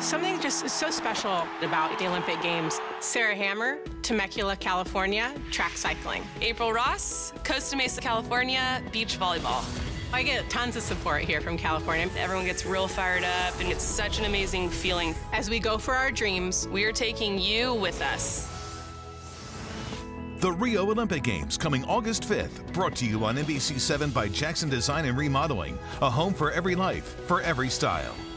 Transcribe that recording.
Something just so special about the Olympic Games. Sarah Hammer, Temecula, California, track cycling. April Ross, Costa Mesa, California, beach volleyball. I get tons of support here from California. Everyone gets real fired up, and it's such an amazing feeling. As we go for our dreams, we are taking you with us. The Rio Olympic Games coming August 5th, brought to you on NBC 7 by Jackson Design and Remodeling, a home for every life, for every style.